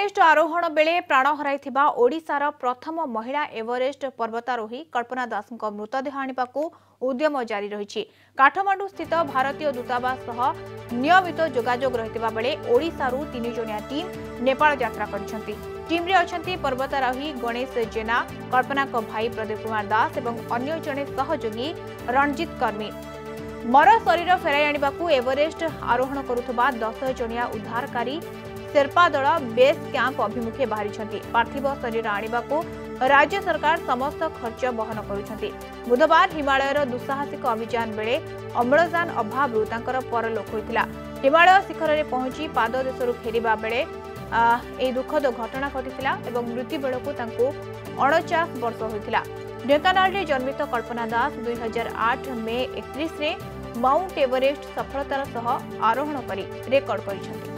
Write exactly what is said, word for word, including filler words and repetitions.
Everest आरोहण बेले प्राण हराइथिबा ओडिशार प्रथम महिला एवरेस्ट पर्वतारोही कल्पना दास मृतदेह आनिबाकू उद्यम जारी रही। काठमांडू स्थित भारतीय दूतावास सह नियमित जोगाजोग रहितबा बेले ओडिशारू तीन जणिया टीम नेपाल यात्रा करिसेंती। टीम रे अछंती पर्वतारोही गणेश जेना, कल्पना को भाई प्रदीप कुमार दास एवं अन्य जणे सहयोगी रणजित कर्मी। मर शरीर फेराई आनिबाकू एवरेस्ट आरोहण करुथबा दस जणिया उद्धारकारी शेर्पा दल बेस कैंप अभिमुखे बाहरी। पार्थिव शरीर आनिबाकू राज्य सरकार समस्त खर्च बहन करुछंती। बुधवार हिमालयर दुस्साहसिक अभियान बेले अम्लजान अभाव तांकर परलोक होइतिला। हिमालय शिखर में पहुंची पाद देशरू फेरिबा बेले ए दुखद घटना घटितिला एवं मृत्यु बेलकू तांको अड़चाश वर्ष होइतिला। ढेंकानाल रे जन्मित कल्पना दास दुई हजार आठ मे एकतीस रे माउंट एवरेस्ट सफलतार सह आरोहण करी रेकर्ड करिसेंती।